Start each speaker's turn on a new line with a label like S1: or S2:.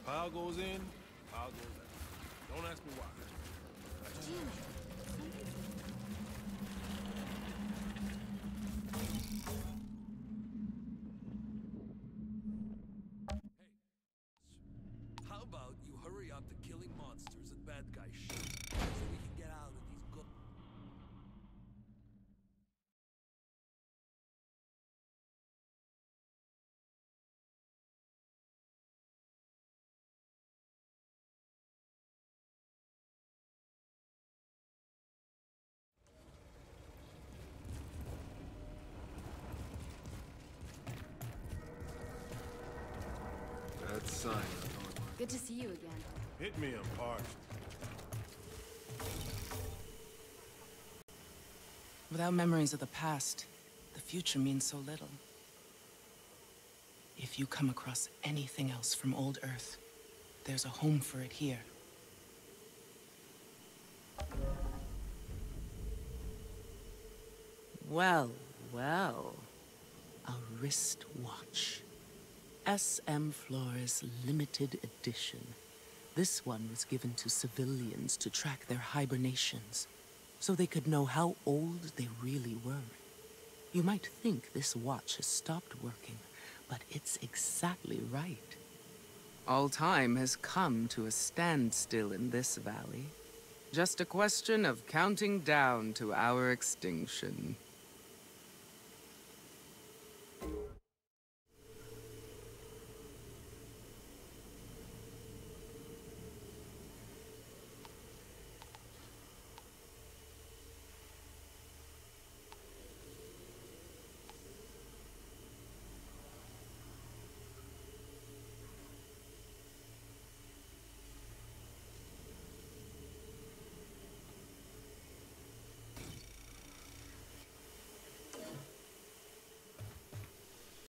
S1: Power goes in, power goes out. Don't ask me why.
S2: Damn it.
S3: How about you hurry up the killing monsters and bad guy shit so we can get out of these
S1: That sign.
S2: Good to see you again.
S1: Hit me, I'm parched.
S4: Without memories of the past, the future means so little. If you come across anything else from old Earth, there's a home for it here. Well, well. A wristwatch. SM Flores limited edition. This one was given to civilians to track their hibernations, so they could know how old they really were. You might think this watch has stopped working, but it's exactly right. All time has come to a standstill in this valley. Just a question of counting down to our extinction.